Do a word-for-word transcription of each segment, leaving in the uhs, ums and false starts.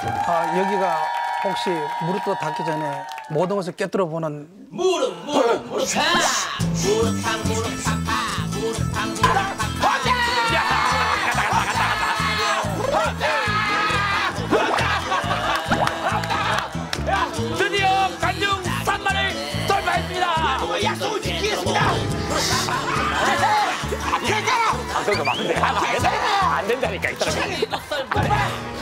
아, 여기가 혹시 무릎도 닿기 전에 모든 것을 깨뜨려 보는 무릎 무릎 무릎 파 무릎 파 무릎 파파 무릎 파 무릎 파파 드디어 관중 산만을 돌파했습니다. 약속을 지키겠습니다. 방송도 막는데 하면 안 된다. 안 된다니까 이 사람이.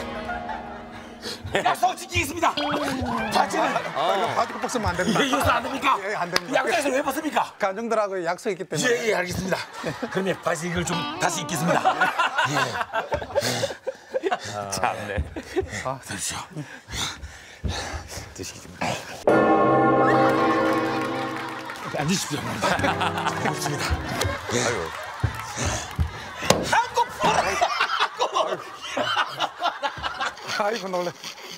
약속 지키겠습니다. 바지는 바지 벗으면 안 됩니다. 이거 안 됩니까? 예, 안 됩니다. 양장에서 왜 벗습니까? 관중들하고 약속이 있기 때문에. 예, 예, 알겠습니다. 그러면 바지 이걸 좀 다시 입겠습니다. 예. 참네. 아, 드시오. 드시겠습니다. 앉으십시오. 고맙습니다. 아유. 한국 보라. 아이고 놀래.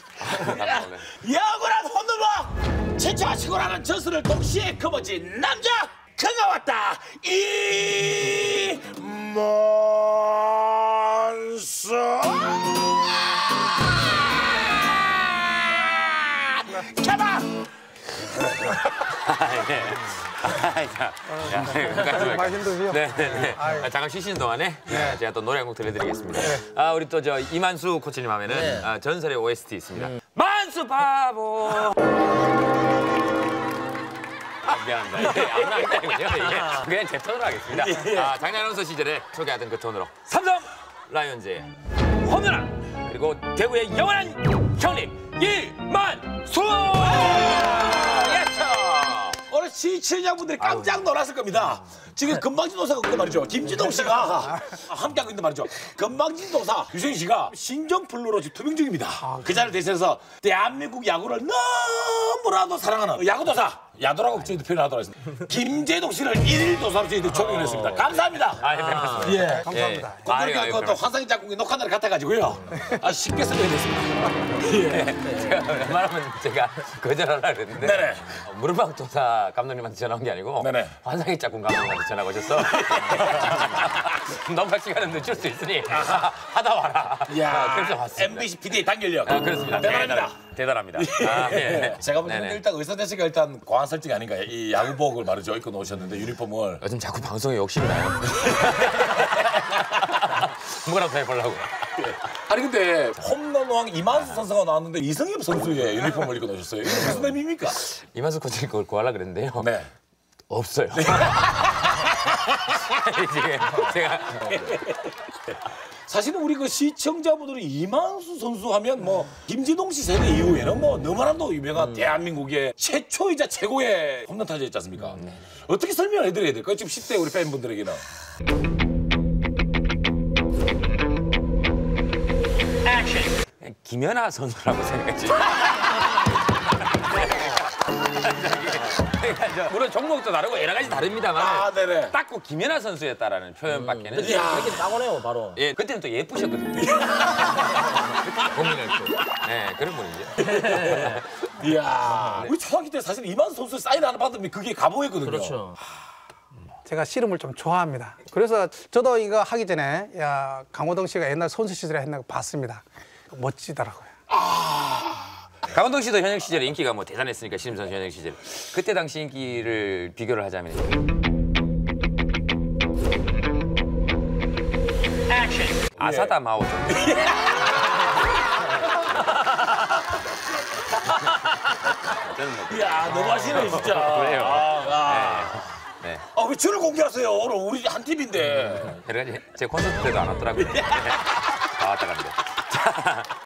야구란 홈런왕 최초와 치고라는 전술을 동시에 거머쥔 남자 그가 왔다 이만수 개방 많이 힘드세요? 네네네. 아, 잠깐 쉬시는 동안에 네. 제가 또 노래 한 곡 들려드리겠습니다. 네. 아 우리 또 저 이만수 코치님 하면은 네. 아, 전설의 오에스티 있습니다. 음. 만수 바보. 아, 미안합니다. 이게 안 나왔다니군요. 이게 그냥 제 톤으로 하겠습니다. 아, 작년 아나운서 시절에 소개하던 그 톤으로 삼성 라이온즈의 홈런왕 그리고 대구의 영원한 형님 이만수. 오늘 시청자분들이 깜짝 놀랐을 겁니다. 지금 건방진 도사가 그 말이죠. 김지동 씨가 함께하고 있는데 말이죠. 건방진 도사 유승희 씨가 신종플루로 지금 투병 중입니다. 그 자리를 대신해서 대한민국 야구를 너무나도 사랑하는 야구도사 야도라고 저희도 표현하도록 하겠습니다. 김재동 씨를 일일 도사로 저희도 조명을 했습니다. 감사합니다. 아, 네, 반갑습니다. 예. 감사합니다. 예. 아유, 그러니까 아유, 그것도 화상이 작곡이 녹화 날을 같아가지고요. 아, 쉽게 쓰게 됐습니다. 예. 제가 웬만하면 제가 거절하려고 그랬는데 네네. 어, 무릎팍 도사 감독님한테 전화 온 게 아니고 네네. 환상의 짝꿍 감독님한테 전화가 오셔서 녹화 시간은 늦출 수 있으니 하다 와라. 이야, 아, 그래서 왔습니다. 엠비씨 피디의 단결력. 아, 그렇습니다. 대단합니다. 대단합니다. 아, 예. 제가 보기에는 네네. 일단 의사 대시가 일단 과한 설정이 아닌가. 이 야구복을 말이죠. 입고 놓으셨는데 유니폼을. 요즘 자꾸 방송에 욕심이 나요. 뭐라도 해보려고. 아니 근데 홈런왕 이만수 선수가 나왔는데 이승엽 선수의 유니폼을 입고 놓으셨어요. 이게 무슨 의미입니까? 이만수 코치님 그걸 구하려고 그랬는데요. 네. 없어요. 지금 제가 사실은 우리 그 시청자분들이 이만수 선수 하면 뭐 김지동 씨 세대 이후에는 뭐 너무나도 유명한 음. 대한민국의 최초이자 최고의 홈런 타자였지 않습니까? 음, 네. 어떻게 설명을 해드려야 될까요? 지금 십 대 우리 팬분들에게는. 김연아 선수라고 생각했지. 물론 종목도 다르고 여러 가지 다릅니다만 아, 네네. 딱 그 김연아 선수였다라는 표현밖에는. 음. 이야. 이렇게 따고네요 바로. 예, 그때는 또 예쁘셨거든요. 고민할 때. 네, 그런 분이죠. 이야. 우리 초등학교 때 사실 이만수 선수 사인 하나 받으면 그게 감호했거든요. 그렇죠. 제가 씨름을 좀 좋아합니다. 그래서 저도 이거 하기 전에 야, 강호동 씨가 옛날 선수 시절에 했는 거 봤습니다. 멋지더라고요. 강원동 씨도 현역 시절에 인기가 뭐 대단했으니까 씨름 선수 현역 시절. 그때 당시 인기를 비교를 하자면 아사다 마오 정도. 저는 뭐 이야, 너무 하시네 진짜. 그래요. 아, 아. 네. 아, 왜 저를 공개하세요? 오늘 우리 한 팀인데. 여러 가지 제 콘서트 때도 안 왔더라고요. 다 왔다 갑니다. 자.